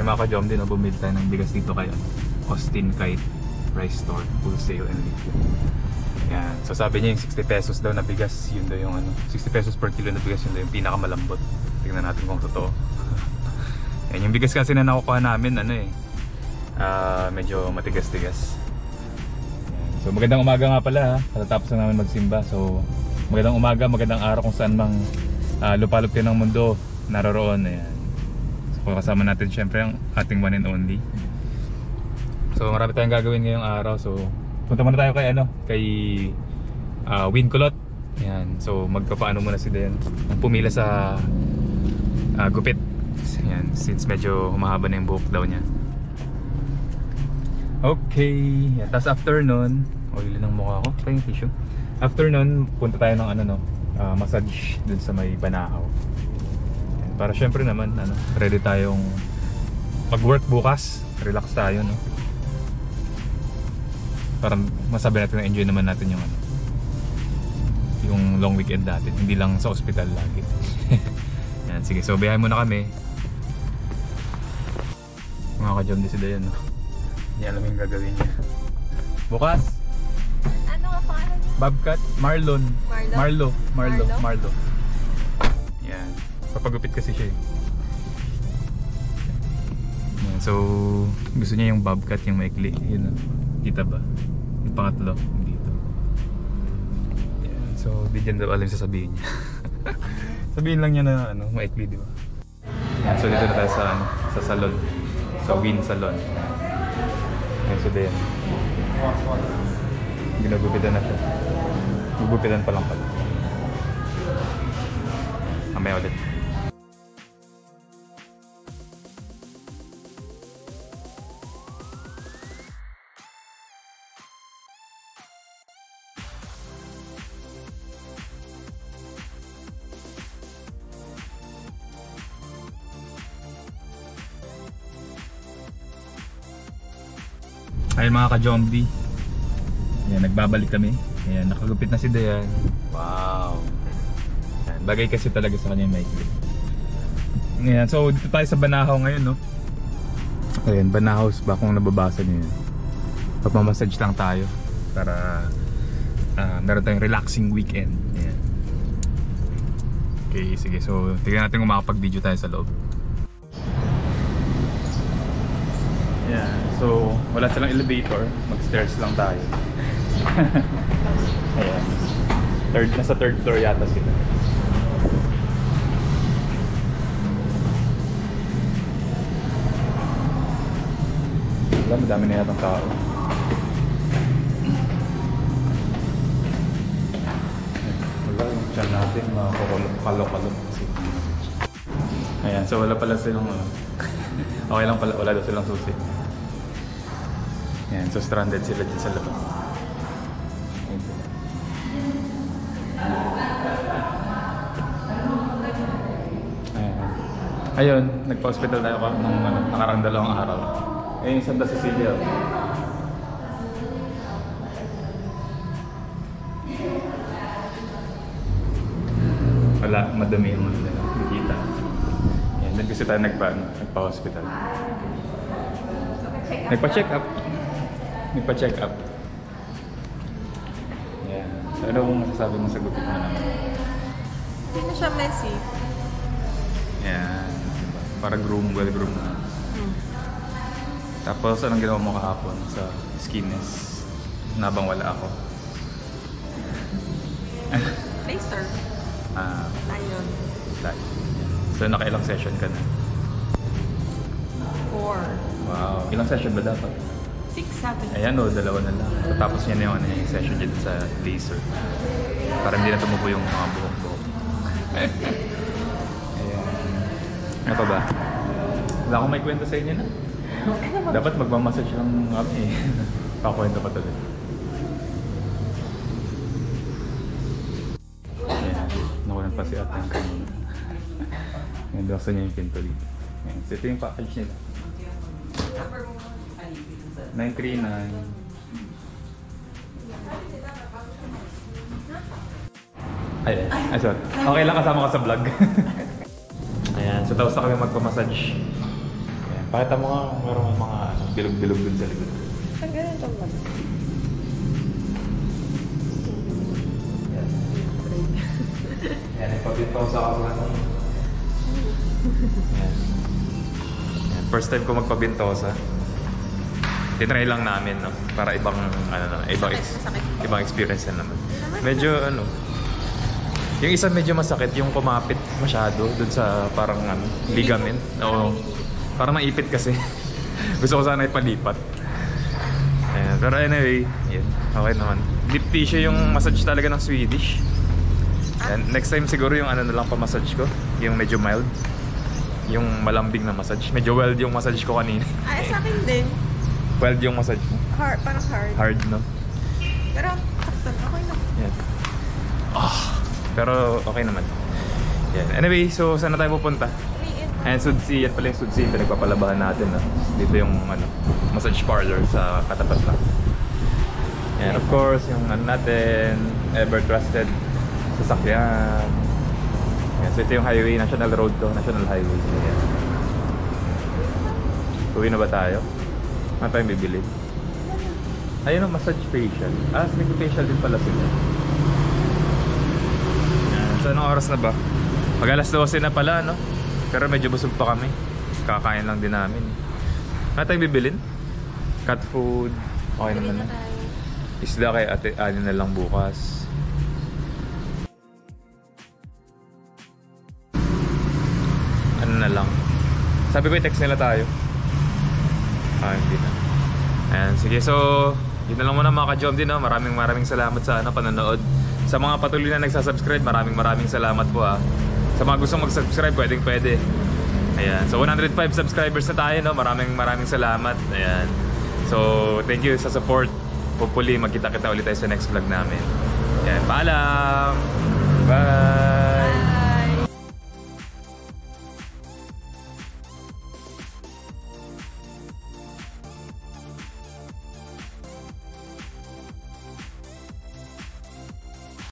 mga ka-jom din, bumili tayo ng bigas dito kay Austin Kite Rice Store, wholesale and retail. Yan. So sabi niya yung 60 pesos daw na bigas, yun daw yung 60 pesos per kilo na bigas, yun daw yung pinakamalambot. Tingnan natin kung totoo. Yan, yung bigas kasi na nakukuha namin, medyo matigas-tigas. So magandang umaga nga pala ha, katatapos na namin magsimba. So magandang umaga, magandang araw kung saan mang lupalop kayo ng mundo naroroon. Ayan. So kasama natin syempre ang ating one and only. So marami tayong gagawin ngayong araw. So punta muna tayo kay Winkulot. Ayan. So magpapaano muna si Dayan ang pumila sa gupit. Ayan. Since medyo humahaba na yung buhok daw niya. Okay. Yan. Tapos after nun, oily ng mukha ko. Tayong tissue. After nun, punta tayo ng massage dun sa may Banahaw. Yan. Para syempre naman, ready tayong mag-work bukas. Relax tayo, no? Para masabi natin na enjoy naman natin yung long weekend natin, hindi lang sa ospital lagi. Yan, sige, so biyahe muna kami. Mga ka-jom din si Dayan, no? Hindi alam yung gagawin niya bukas. Ano nga pangalan niya? Bobcat, Marlo. Yan, papagupit kasi siya. Yan, so gusto niya yung Bobcat, yung maikli. Yun, kita ba? Yung pangatlo dito. Yan, so di dyan daw alam yung sasabihin niya. Sabihin lang niya na maikli, di ba? Yan, so dito na tayo sa salon, sa Win Salon. Yan, so din ginagupitan na siya. Gugupitan pa lang pala. Mamaya ulit. Ayun mga ka-Jombi. Ayan, nagbabalik kami. Ayan, nakagupit na si Dayan. Wow. Ayan, bagay kasi talaga sa kanya yung maikli. Ayan, so dito tayo sa Banahaw ngayon, no? Ayan, Banahaw ba kung nababasa niyo yun. Pagmamassage lang tayo para meron tayong relaxing weekend. Ayan. Okay, sige. So tignan natin kung makapag-video tayo sa loob. Yeah, so wala silang elevator, mag-stairs lang tayo. Ayan. Nasa third floor yata sila. Wala, madami na yatang tao. Wala, yung chan natin, mga kalok-kalok. Ayan, so wala pala silang okay lang pala, wala daw silang susi. Yan, so stranded sila dyan sa labas. Ayun, nagpa-hospital tayo nung nakarang 2 araw. Yung Santa Cecilia. Wala, madumi yung nakikita. Yan, doon kasi tayo nagpa-hospital. Nagpa-check up. Yan. So, ano kung masasabi mo sa gupit na naman? Hindi na siya messy. Yan. Para well groom na. Tapos, anong ginawa mo kahapon sa skinless? Nabang wala ako. Laser. Ayun. So, nakailang session ka na? 4. Wow. Ilang session ba dapat? 6, 7. Ayan o, 2 na lang. Tapos yan yung session dyan sa laser. Para hindi na tumubo yung mga buhok-buhok. Ayan. Ano pa ba? Wala akong may kwento sa inyo na. Dapat magmamassage lang kami eh. Pakwento pa tuloy. Ayan. Nakunan pa si ate yung kanina. Ayan, buksan niya yung pinto dito. Ayan. So ito yung package nila. 939. Ay, sorry. Okay lang kasama ka sa vlog. Ayan, so tapos na kami magpamassage. Ayan. Pakita mo nga kung meron mga bilog-bilog dun sa likod. Ang ganito ba? Yan, ipabintaw sa kasalan. Yan. Yan. First time ko magpabintosa. Tinry lang namin, no? Para ibang, ibang experience na naman. Medyo, yung isa medyo masakit, yung kumapit masyado dun sa parang, ligament. Oo. Parang naipit kasi. Gusto ko sana ipalipat. Ayan. Pero anyway, yan. Okay naman. Deep tissue yung massage talaga ng Swedish. And next time siguro yung na lang pa-massage ko. Yung medyo mild. Yung malambing na massage. Medyo wild yung massage ko kanina. Ay, sa akin din. Wild yung massage mo? Hard, parang hard. Hard, no? Pero, taktan, okay na. Yan. Pero okay naman. Yan. Anyway, so saan na tayo pupunta? And Sudsi, yan pala yung Sudsi. Pinagpapalabahan natin, no? Dito yung massage parlor sa katapat lang. And of course, yung natin, ever trusted sasakyan. Yan. So ito yung highway, national road to, national highway. So, yan. Uwi na ba tayo? Ano tayong bibili? Ayun ang massage facial. Nag-facial din pala sila. Yan. So anong oras na ba? Mag alas 12 na pala, no? Pero medyo busog pa kami. Kakain lang din namin. Ano tayong bibilin? Cat food. Okay naman na. Isda kay ate, ani na lang bukas. Ano na lang. Sabi ko i-text nila tayo. Hindi na. Ayan, sige. So, yun na lang muna mga ka-jom din. No? Maraming salamat sa panonood. Sa mga patuloy na nagsasubscribe, maraming salamat po. Sa mga gustong mag-subscribe, pwede. Ayan. So, 105 subscribers na tayo. No? Maraming salamat. Ayan. So, thank you sa support. Hopefully, magkita-kita ulit tayo sa next vlog namin. Ayan. Paalam! Bye!